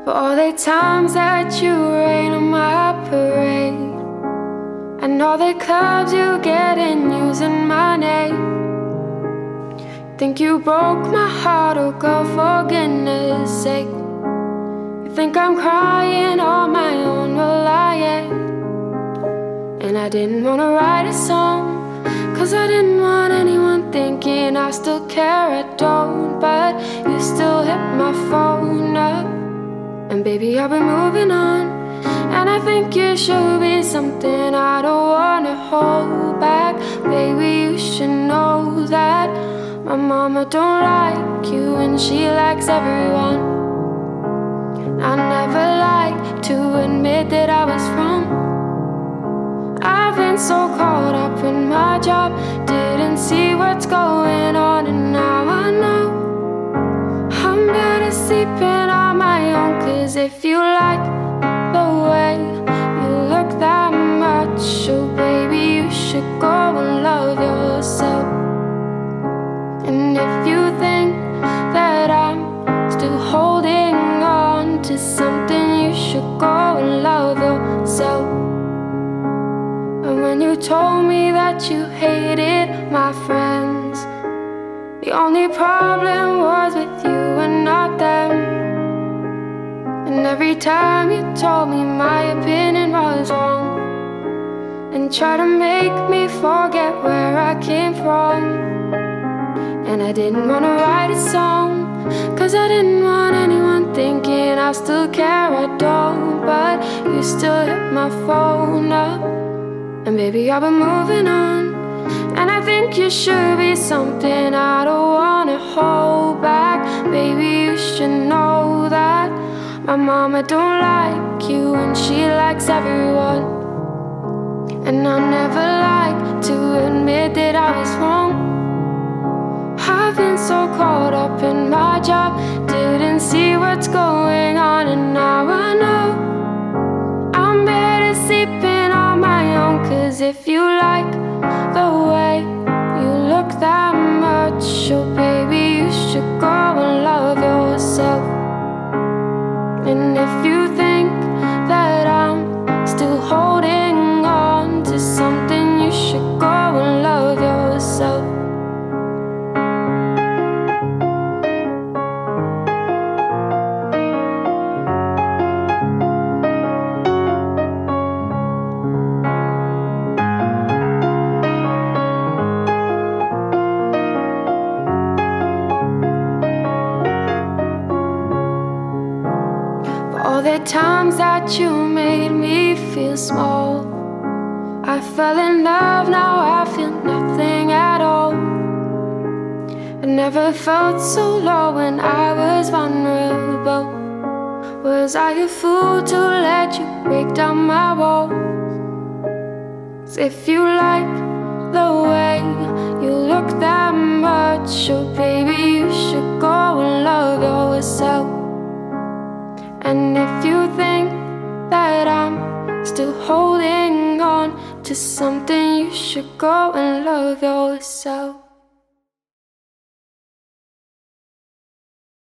For all the times that you rain on my parade, and all the clubs you get in using my name. Think you broke my heart, oh girl, for goodness sake. You think I'm crying on my own, well I am. And I didn't wanna write a song, cause I didn't want anyone thinking I still care, I don't. But you still hit my phone up, and baby I've been moving on. And I think you should be something I don't wanna hold back. Baby, you should know that my mama don't like you and she likes everyone. I never like to admit that I was wrong. I've been so caught up in my job, didn't see what's going on, and now I know I'm better sleeping on my own. Cause if you like the way you look that much, oh baby, you should go and love yourself. And if you think that I'm still holding on to something, you should go and love yourself. And when you told me that you hated my friends, the only problem was with you and not them. And every time you told me my opinion was wrong, and tried to make me forget where I came from. And I didn't wanna write a song, cause I didn't want anyone thinking I still care, I don't. But you still hit my phone up, and baby I've been moving on. And I think you should be something I don't wanna hold back. Baby, you should know that my mama don't like you and she likes everyone. And I never like to admit that I was wrong. I've been so caught up in my job, didn't see what's going on, and now I know I'm better sleeping on my own. Cause if you like the way you look that much, oh baby, you should go and love yourself. And if you think that I'm still holding on to something, you should go and love yourself. All the times that you made me feel small, I fell in love, now I feel nothing at all. I never felt so low when I was vulnerable. Was I a fool to let you break down my walls? 'Cause if you like the way you look that much, oh baby, you should go and love yourself. And if you think that I'm still holding on to something, you should go and love yourself.